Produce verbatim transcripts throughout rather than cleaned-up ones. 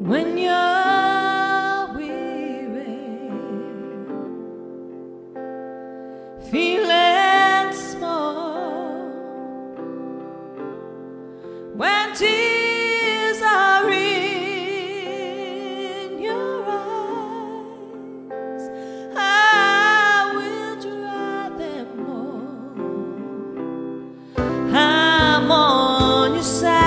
When you're weary, feeling small, when tears are in your eyes, I will dry them all. I'm on your side.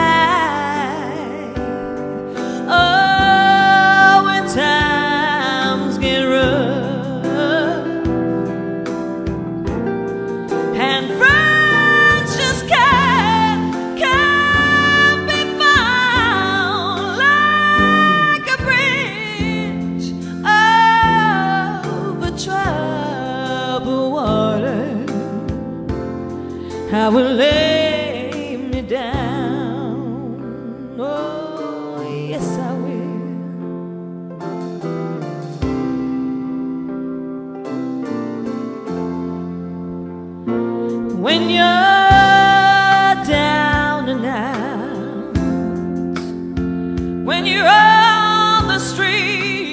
I will lay me down. Oh, yes, I will. When you're down and out, when you're on the street,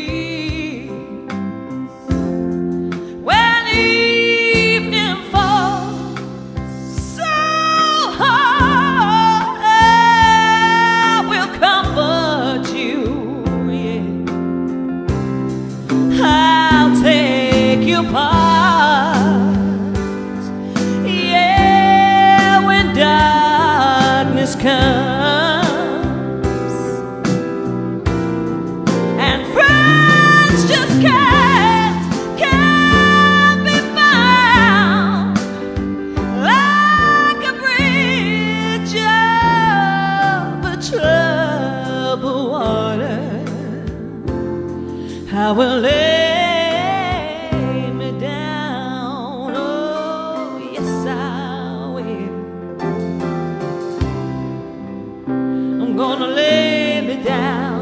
yeah, when darkness comes and friends just can't, can't be found, like a bridge over troubled water, I will lay I'm gonna lay me down.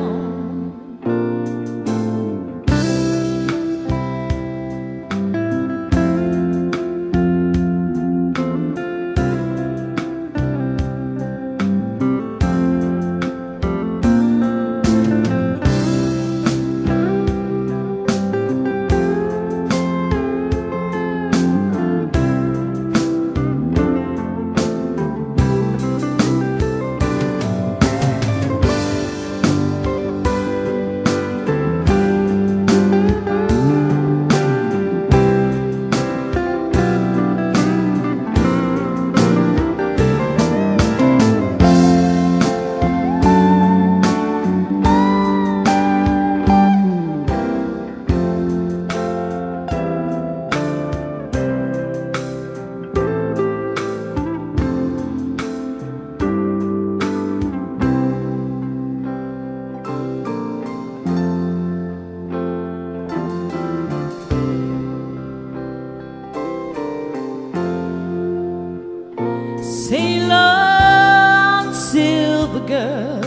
Sail on, silver girl,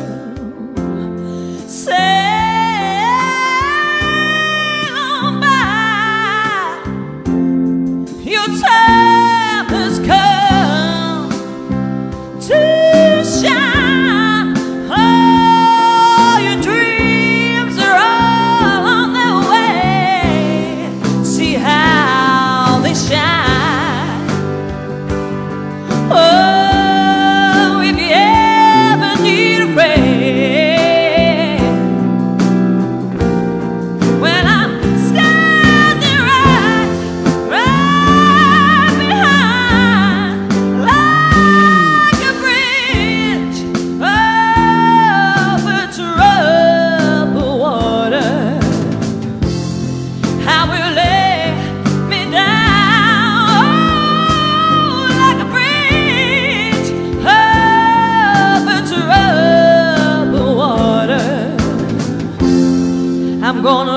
sail on by. Your time has come to shine. All your dreams are all on their way. See how they shine. Oh, I'm gonna